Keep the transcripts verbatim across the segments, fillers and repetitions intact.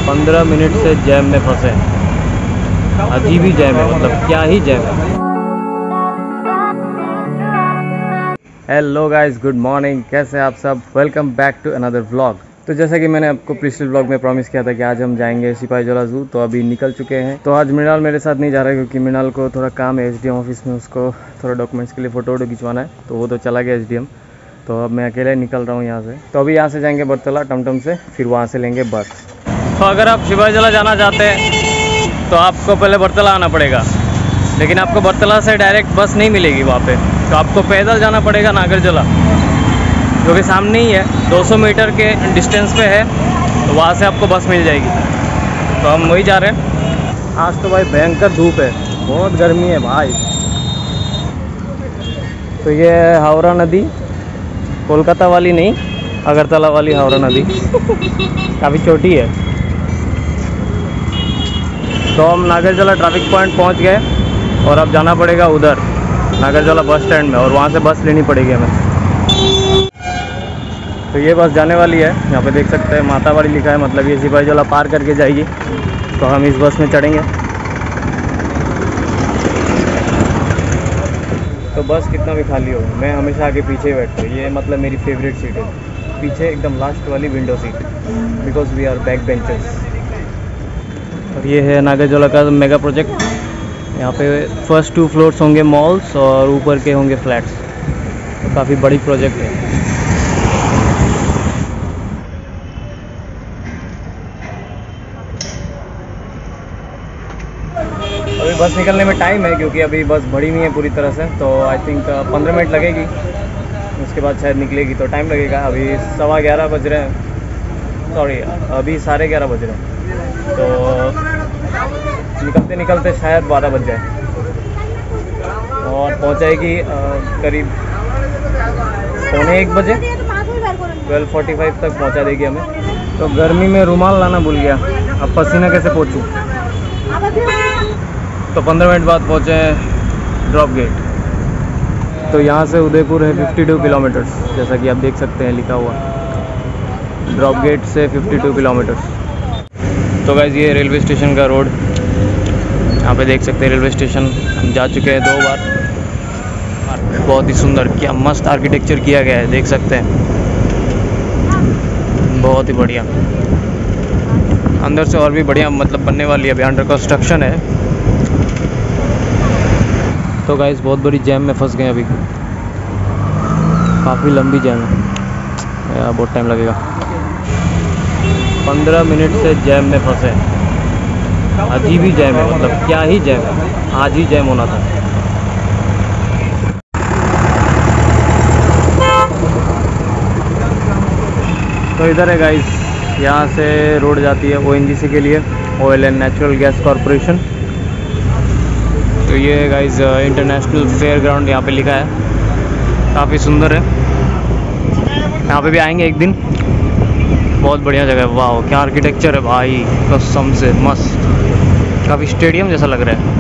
पंद्रह मिनट से जैम में फंसे। अजीब ही जैम है, मतलब क्या ही जैम है। हेलो गाइस, गुड मॉर्निंग, कैसे आप सब। Welcome back to another vlog. तो जैसा कि मैंने आपको पिछले व्लॉग में प्रॉमिस किया था कि आज हम जाएंगे सिपाहीजला ज़ू, तो अभी निकल चुके हैं। तो आज मृणाल मेरे साथ नहीं जा रहा है क्योंकि मृणाल को थोड़ा काम है एसडीएम ऑफिस में, उसको थोड़ा डॉक्यूमेंट्स के लिए फ़ोटो वोटो खिंचवाना है, तो वो तो चला गया एसडीएम। तो अब मैं अकेले निकल रहा हूँ यहाँ से। तो अभी यहाँ से जाएंगे बरतला टमटम से, फिर वहाँ से लेंगे बस। तो अगर आप सिपाहीजला जाना चाहते हैं तो आपको पहले बरतला आना पड़ेगा, लेकिन आपको बरतला से डायरेक्ट बस नहीं मिलेगी वहाँ पे, तो आपको पैदल जाना पड़ेगा नागरजला, जो कि सामने ही है, दो सौ मीटर के डिस्टेंस पे है। तो वहाँ से आपको बस मिल जाएगी। तो हम वही जा रहे हैं। आज तो भाई भयंकर धूप है, बहुत गर्मी है भाई। तो ये है हावड़ा नदी, कोलकाता वाली नहीं, अगरतला वाली हावड़ा नदी। काफ़ी छोटी है। तो हम नागरजला ट्रैफिक पॉइंट पहुंच गए और अब जाना पड़ेगा उधर नागरजला बस स्टैंड में, और वहां से बस लेनी पड़ेगी हमें। तो ये बस जाने वाली है, यहाँ पे देख सकते हैं मातावाड़ी लिखा है, मतलब ये सिपाहीजला पार करके जाएगी। तो हम इस बस में चढ़ेंगे। तो बस कितना भी खाली हो, मैं हमेशा आगे पीछे बैठता हूँ। ये मतलब मेरी फेवरेट सीट है, पीछे एकदम लास्ट वाली window seat, because we are back benchers. और ये है नागरजला का मेगा प्रोजेक्ट। यहाँ पे फर्स्ट टू फ्लोर्स होंगे मॉल्स और ऊपर के होंगे फ्लैट्स। तो काफ़ी बड़ी प्रोजेक्ट है। अभी बस निकलने में टाइम है क्योंकि अभी बस भरी नहीं है पूरी तरह से, तो आई थिंक पंद्रह मिनट लगेगी, उसके बाद शायद निकलेगी। तो टाइम लगेगा। अभी सवा ग्यारह बज रहे हैं, सॉरी अभी साढ़े ग्यारह बज रहे हैं। तो निकलते निकलते शायद बारह बज जाए, और पहुंचाएगी करीब पौने एक बजे, ट्वेल्व फोर्टी फाइव तक पहुंचा देगी हमें। तो गर्मी में रुमाल लाना भूल गया, अब पसीना कैसे पहुंचूं। तो पंद्रह मिनट बाद पहुंचे हैं ड्रॉप गेट। तो यहाँ से उदयपुर है बावन किलोमीटर्स, जैसा कि आप देख सकते हैं लिखा हुआ, ड्रॉप गेट से बावन किलोमीटर्स। तो गाइस ये रेलवे स्टेशन का रोड, यहाँ पे देख सकते हैं रेलवे स्टेशन। हम जा चुके हैं दो बार। बहुत ही सुंदर, क्या मस्त आर्किटेक्चर किया गया है, देख सकते हैं, बहुत ही बढ़िया। अंदर से और भी बढ़िया मतलब बनने वाली है, अभी अंडर कंस्ट्रक्शन है। तो गाइस बहुत बड़ी जैम में फंस गए अभी, काफ़ी लंबी जैम है यार, बहुत टाइम लगेगा। पंद्रह मिनट से जैम में फंसे। अजीब ही जैम है, मतलब क्या ही जैम है, आज ही जैम होना था। तो इधर है गाइस, यहाँ से रोड जाती है ओएनजीसी के लिए, oil and natural gas corporation. तो ये है गाइस इंटरनेशनल फेयर ग्राउंड, यहाँ पे लिखा है, काफ़ी सुंदर है। यहाँ पे भी आएंगे एक दिन, बहुत बढ़िया जगह है। वाह क्या आर्किटेक्चर है भाई, कसम से मस्त, काफ़ी स्टेडियम जैसा लग रहा है।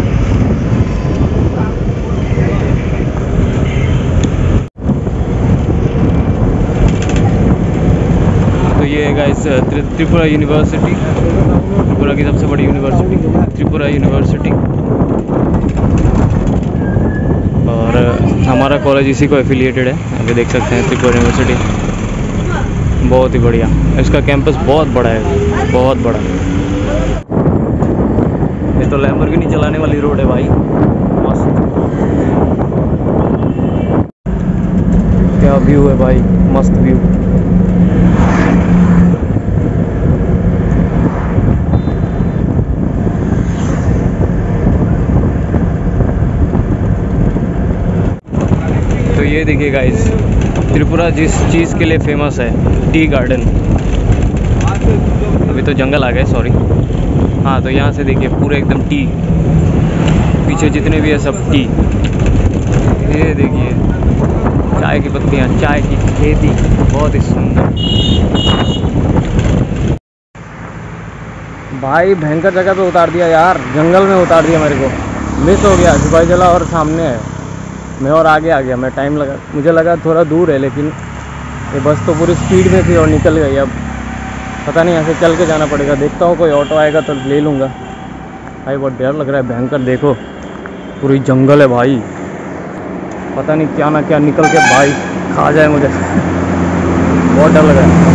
तो ये है गाइस त्रिपुरा यूनिवर्सिटी, त्रिपुरा की सबसे बड़ी यूनिवर्सिटी, त्रिपुरा यूनिवर्सिटी। और हमारा कॉलेज इसी को एफिलिएटेड है, यहाँ पे देख सकते हैं त्रिपुरा यूनिवर्सिटी, बहुत ही बढ़िया। इसका कैंपस बहुत बड़ा है, बहुत बड़ा। ये तो लैम्बोर्गिनी चलाने वाली रोड है भाई, मस्त। क्या व्यू है भाई, मस्त व्यू। तो ये देखिए गाइस, त्रिपुरा जिस चीज़ के लिए फेमस है, टी गार्डन। अभी तो जंगल आ गए, सॉरी। हाँ तो यहाँ से देखिए पूरे एकदम टी, पीछे जितने भी है सब टी। ये देखिए चाय की पत्तियाँ, चाय की खेती, बहुत ही सुंदर भाई। भयंकर जगह पे उतार दिया यार, जंगल में उतार दिया मेरे को, मिस हो गया। सिपाहीजला और सामने है, मैं और आगे आ गया। मैं टाइम लगा, मुझे लगा थोड़ा दूर है, लेकिन ये बस तो पूरी स्पीड में थी और निकल गई। अब पता नहीं, ऐसे चल के जाना पड़ेगा। देखता हूँ कोई ऑटो आएगा तो ले लूँगा। भाई बहुत डर लग रहा है, भयंकर। देखो पूरी जंगल है भाई, पता नहीं क्या ना क्या निकल के भाई खा जाए मुझे। बहुत डर लग रहा है।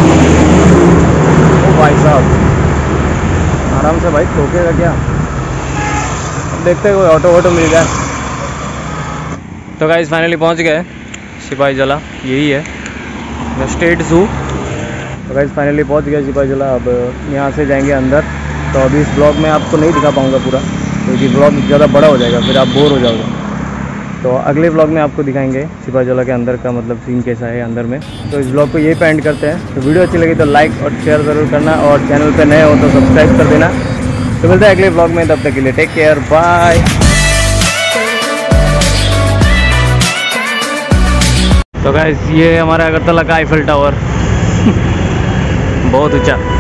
ओ भाई साहब, आराम से भाई, ठोकेगा क्या? अब देखते हैं कोई ऑटो वोटो मिल जाए। तो गाइस फाइनली पहुंच गए सिपाही जला, यही है स्टेट ज़ू। तो गाइस फाइनली पहुंच गए सिपाही जला। अब यहाँ से जाएंगे अंदर। तो अभी इस ब्लॉग में आपको नहीं दिखा पाऊँगा पूरा, क्योंकि तो ब्लॉग ज़्यादा बड़ा हो जाएगा, फिर आप बोर हो जाओगे। तो अगले ब्लॉग में आपको दिखाएंगे सिपाही जला के अंदर का मतलब सीन कैसा है अंदर में। तो इस ब्लॉग को यही पे एंड करते हैं। तो वीडियो अच्छी लगी तो लाइक और शेयर ज़रूर करना, और चैनल पर नए हो तो सब्सक्राइब कर देना। तो मिलते हैं अगले ब्लॉग में, तब तक के लिए टेक केयर, बाय। तो गाइस ये हमारा अगरतला का आईफिल टावर बहुत ऊंचा।